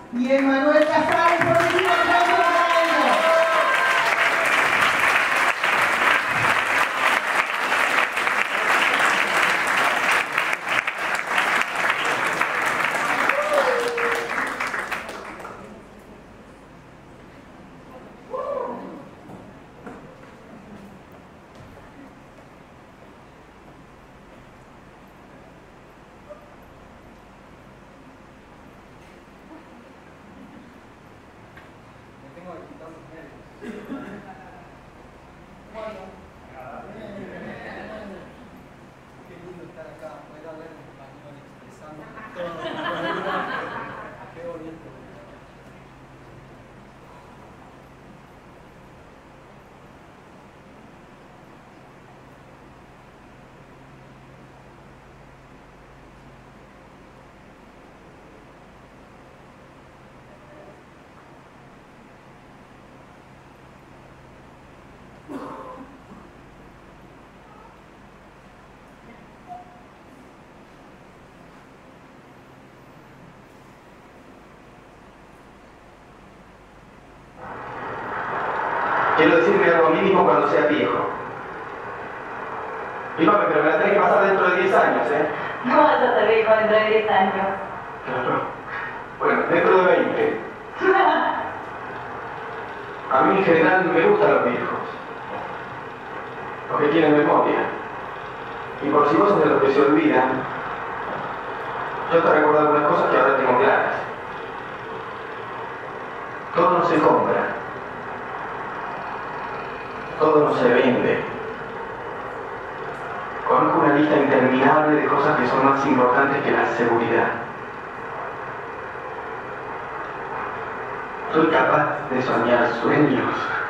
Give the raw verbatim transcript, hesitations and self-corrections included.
y Emanuel Casares, por venir a aplausos para ellos. Qué lindo estar acá, poder hablar en español, expresando todo. Qué bonito. Quiero decirme algo mínimo cuando sea viejo. Mi papá, pero me la tenés que pasar dentro de diez años, ¿eh? No vas a ser viejo dentro de diez años. Claro. Bueno, dentro de veinte. A mí en general me gustan los viejos. Los que tienen memoria. Y por si vos sos de los que se olvidan, yo te recuerdo algunas cosas que ahora tengo claras. Todo no se compra. Todo no se vende. Conozco una lista interminable de cosas que son más importantes que la seguridad. Soy capaz de soñar sueños